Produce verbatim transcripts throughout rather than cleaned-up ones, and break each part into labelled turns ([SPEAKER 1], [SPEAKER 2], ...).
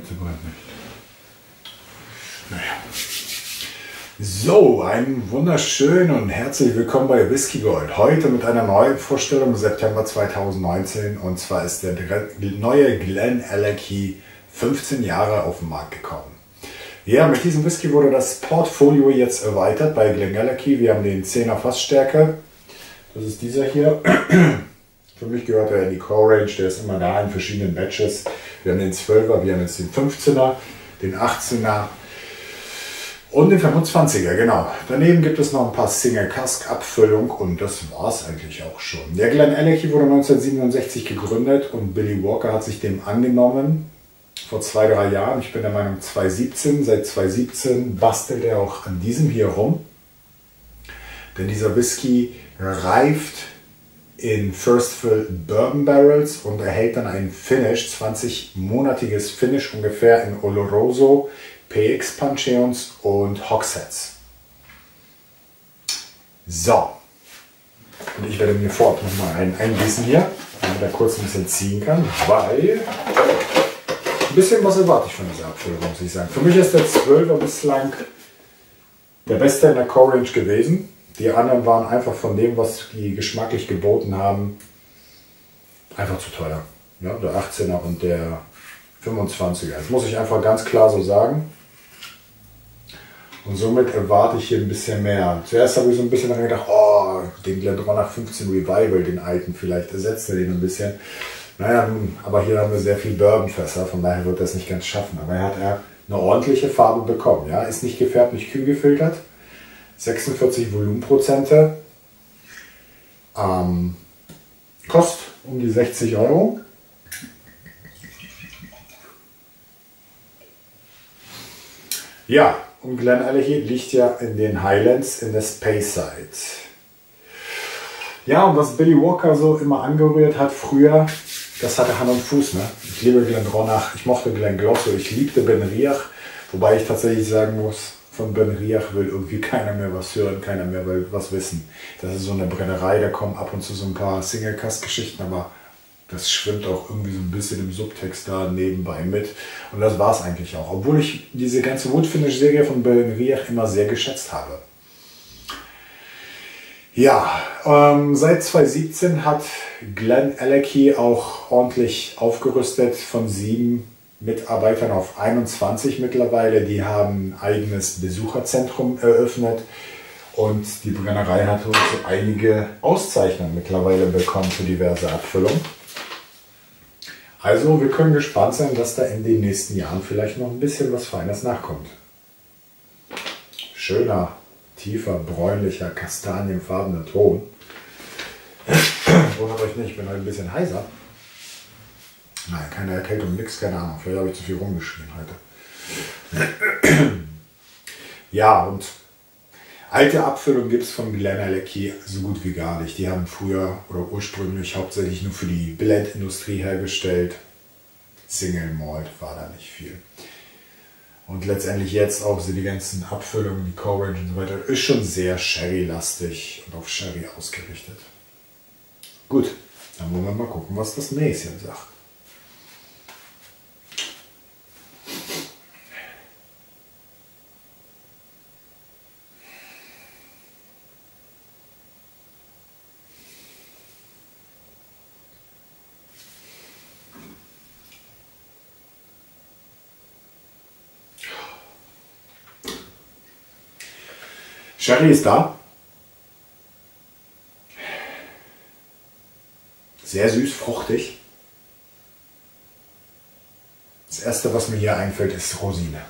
[SPEAKER 1] Kerze brennt nicht. Naja. So, einen wunderschönen und herzlich willkommen bei Whisky Gold. Heute mit einer neuen Vorstellung September zweitausendneunzehn, und zwar ist der neue Glenallachie fünfzehn Jahre auf den Markt gekommen. Ja, mit diesem Whisky wurde das Portfolio jetzt erweitert bei Glenallachie. Wir haben den zehner Fassstärke, das ist dieser hier. Für mich gehört er in die Core Range, der ist immer da in verschiedenen Batches. Wir haben den zwölfer, wir haben jetzt den fünfzehner, den achtzehner und den fünfundzwanziger, genau. Daneben gibt es noch ein paar Single Cask Abfüllung und das war es eigentlich auch schon. Der Glenallachie wurde neunzehnhundertsiebenundsechzig gegründet und Billy Walker hat sich dem angenommen vor zwei, drei Jahren. Ich bin der Meinung zweitausendsiebzehn. Seit zweitausendsiebzehn bastelt er auch an diesem hier rum. Denn dieser Whisky reift in First Fill Bourbon Barrels und erhält dann ein Finish, zwanzig-monatiges Finish ungefähr in Oloroso, P X Pancheons und Hogsheads. So, und ich werde mir vorab nochmal einen eingießen hier, damit er kurz ein bisschen ziehen kann, weil ein bisschen was erwarte ich von dieser Abfüllung, muss ich sagen. Für mich ist der zwölfer bislang der beste in der Core Range gewesen. Die anderen waren einfach von dem, was die geschmacklich geboten haben, einfach zu teuer. Ja, der achtzehner und der fünfundzwanziger. Das muss ich einfach ganz klar so sagen. Und somit erwarte ich hier ein bisschen mehr. Zuerst habe ich so ein bisschen daran gedacht, oh, den GlenDronach fünfzehn Revival, den alten, vielleicht ersetzt er den ein bisschen. Naja, nun, aber hier haben wir sehr viel Bourbonfässer, von daher wird er es nicht ganz schaffen. Aber er hat er eine ordentliche Farbe bekommen. Ja? Ist nicht gefärbt, nicht kühl gefiltert. sechsundvierzig Volumenprozente. Ähm, kostet um die sechzig Euro. Ja, und Glenallachie liegt ja in den Highlands in der Speyside. Ja, und was Billy Walker so immer angerührt hat früher, das hatte Hand und Fuß. Ne? Ich liebe GlenDronach, ich mochte Glenglosso, ich liebte BenRiach, wobei ich tatsächlich sagen muss, von BenRiach will irgendwie keiner mehr was hören, keiner mehr will was wissen. Das ist so eine Brennerei, da kommen ab und zu so ein paar Single-Cask-Geschichten, aber das schwimmt auch irgendwie so ein bisschen im Subtext da nebenbei mit. Und das war es eigentlich auch. Obwohl ich diese ganze Woodfinish-Serie von BenRiach immer sehr geschätzt habe. Ja, ähm, seit zweitausendsiebzehn hat Glenallachie auch ordentlich aufgerüstet, von sieben Mitarbeitern auf einundzwanzig mittlerweile. Die haben ein eigenes Besucherzentrum eröffnet und die Brennerei hat so einige Auszeichnungen mittlerweile bekommen für diverse Abfüllungen. Also wir können gespannt sein, dass da in den nächsten Jahren vielleicht noch ein bisschen was Feines nachkommt. Schöner, tiefer, bräunlicher, kastanienfarbener Ton. Wundert euch nicht, ich bin heute ein bisschen heiser. Nein, keine Erkältung, nix, keine Ahnung. Vielleicht habe ich zu viel rumgeschrien heute. Ja, und alte Abfüllung gibt es von Glenallachie so gut wie gar nicht. Die haben früher oder ursprünglich hauptsächlich nur für die Blendindustrie hergestellt. Single Malt war da nicht viel. Und letztendlich jetzt auch so die ganzen Abfüllungen, die Core Range und so weiter, ist schon sehr Sherry-lastig und auf Sherry ausgerichtet. Gut, dann wollen wir mal gucken, was das Näschen sagt. Sherry ist da. Sehr süß, fruchtig. Das erste, was mir hier einfällt, ist Rosine.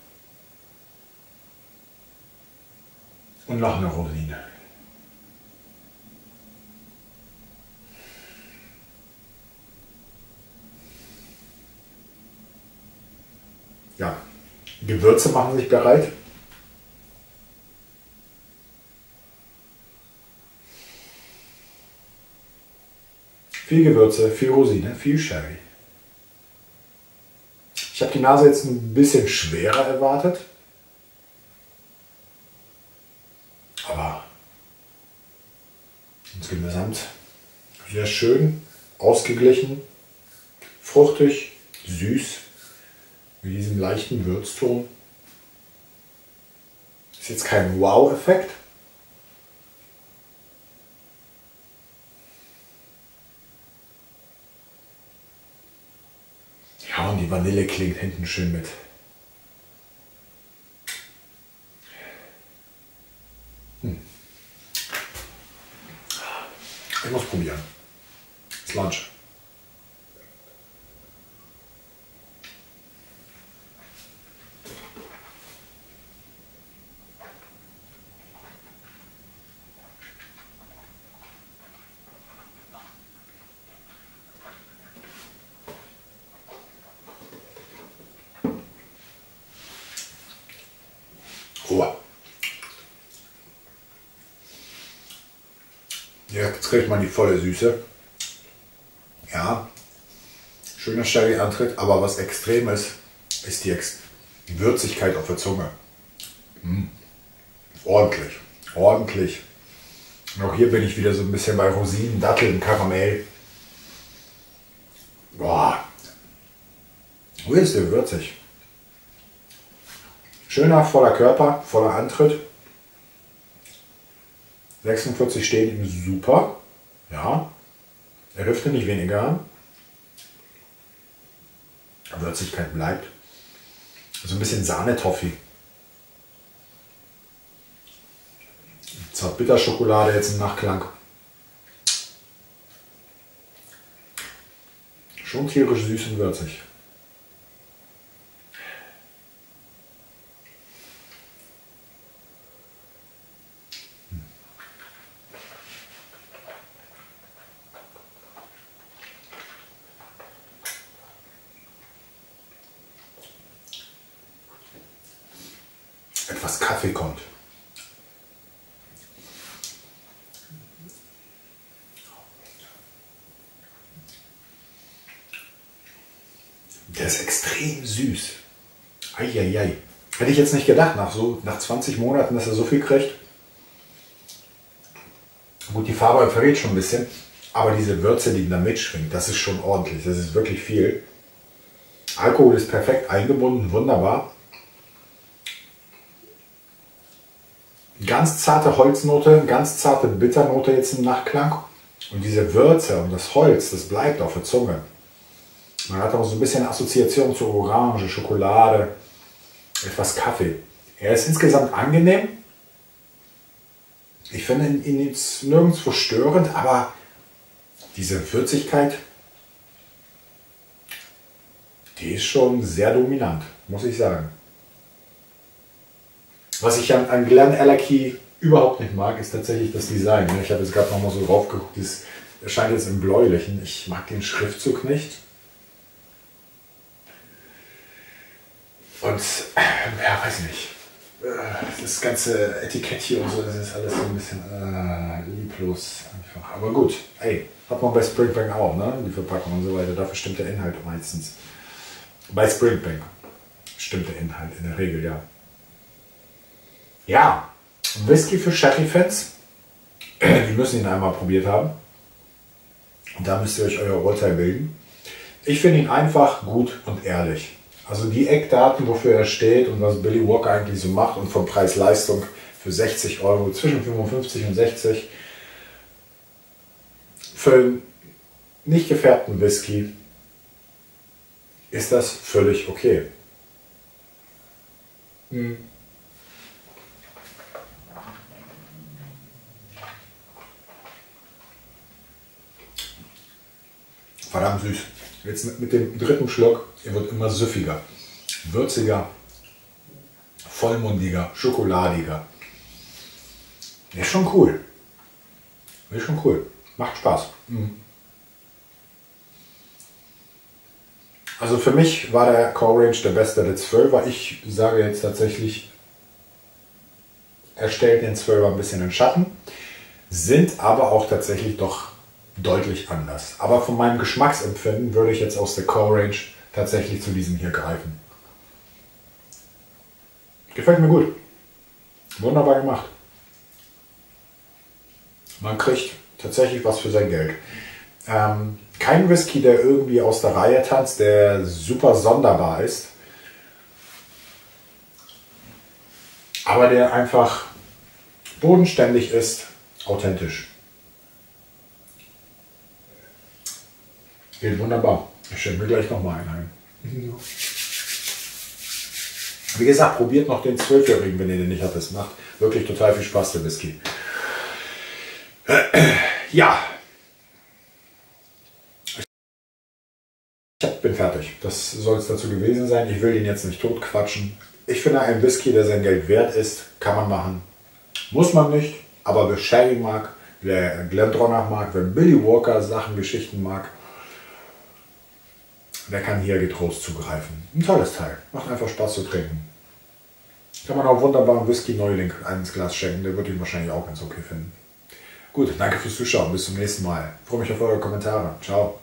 [SPEAKER 1] Und noch eine Rosine. Ja, Gewürze machen sich bereit. Viel Gewürze, viel Rosine, viel Sherry. Ich habe die Nase jetzt ein bisschen schwerer erwartet. Aber insgesamt sehr schön, ausgeglichen, fruchtig, süß, Mit diesem leichten Würzton. Ist jetzt kein Wow-Effekt. Ja, und die Vanille klingt hinten schön mit. Hm. Ich muss probieren. Das Lunch. Oh. Ja, jetzt kriegt man die volle Süße. Ja, schöner Sherry-Antritt, aber was extrem ist, ist die, Ex die Würzigkeit auf der Zunge. Mm. Ordentlich, ordentlich. Und auch hier bin ich wieder so ein bisschen bei Rosinen, Datteln, Karamell. Boah, wo ist der würzig? Schöner, voller Körper, voller Antritt. sechsundvierzig stehen ihm super. Ja, er dürfte nicht weniger haben. Würzigkeit bleibt. So ein bisschen Sahne-Toffee. Zartbitterschokolade jetzt im Nachklang. Schon tierisch süß und würzig. Etwas Kaffee kommt. Der ist extrem süß. Eieiei. Hätte ich jetzt nicht gedacht, nach, so, nach zwanzig Monaten, dass er so viel kriegt. Gut, die Farbe verrät schon ein bisschen, aber diese Würze, die da mitschwingt, das ist schon ordentlich. Das ist wirklich viel. Alkohol ist perfekt eingebunden, wunderbar. Ganz zarte Holznote, ganz zarte Bitternote jetzt im Nachklang. Und diese Würze und das Holz, das bleibt auf der Zunge. Man hat auch so ein bisschen Assoziation zu Orange, Schokolade, etwas Kaffee. Er ist insgesamt angenehm. Ich finde ihn jetzt nirgendwo störend, aber diese Würzigkeit, die ist schon sehr dominant, muss ich sagen. Was ich an, an Glenallachie überhaupt nicht mag, ist tatsächlich das Design. Ich habe jetzt gerade noch mal so drauf geguckt, das erscheint jetzt im Bläulichen. Ich mag den Schriftzug nicht. Und, ja, weiß nicht. Das ganze Etikett hier und so, das ist alles so ein bisschen äh, lieblos einfach. Aber gut, ey, hat man bei Springbank auch, ne? Die Verpackung und so weiter. Dafür stimmt der Inhalt meistens. Bei Springbank stimmt der Inhalt in der Regel, ja. Ja, Whisky für Sherry-Fans. Die müssen ihn einmal probiert haben. Und da müsst ihr euch euer Urteil bilden. Ich finde ihn einfach gut und ehrlich. Also die Eckdaten, wofür er steht und was Billy Walker eigentlich so macht und von Preis-Leistung für sechzig Euro, zwischen fünfundfünfzig und sechzig. Für einen nicht gefärbten Whisky ist das völlig okay. Hm. Verdammt süß. Jetzt mit, mit dem dritten Schluck, er wird immer süffiger, würziger, vollmundiger, schokoladiger. Ist schon cool. Ist schon cool. Macht Spaß. Mhm. Also für mich war der Core Range der beste der zwölfer. Ich sage jetzt tatsächlich, er stellt den zwölfer ein bisschen in Schatten, sind aber auch tatsächlich doch deutlich anders. Aber von meinem Geschmacksempfinden würde ich jetzt aus der Core Range tatsächlich zu diesem hier greifen. Gefällt mir gut. Wunderbar gemacht. Man kriegt tatsächlich was für sein Geld. Ähm, kein Whisky, der irgendwie aus der Reihe tanzt, der super sonderbar ist. aber der einfach bodenständig ist, authentisch. Geht wunderbar. Ich stelle mir gleich nochmal einen ein. Wie gesagt, probiert noch den zwölfjährigen, wenn ihr den nicht habt. Das macht wirklich total viel Spaß, der Whisky. Ja. Ich bin fertig. Das soll es dazu gewesen sein. Ich will den jetzt nicht totquatschen. Ich finde, ein Whisky, der sein Geld wert ist, kann man machen. Muss man nicht. Aber wer Sherry mag, wer Glendronach mag, wer Billy Walker Sachen, Geschichten mag, der kann hier getrost zugreifen. Ein tolles Teil. Macht einfach Spaß zu trinken. Kann man auch wunderbar einen Whisky-Neuling ins Glas schenken. Der wird ihn wahrscheinlich auch ganz okay finden. Gut, danke fürs Zuschauen. Bis zum nächsten Mal. Ich freue mich auf eure Kommentare. Ciao.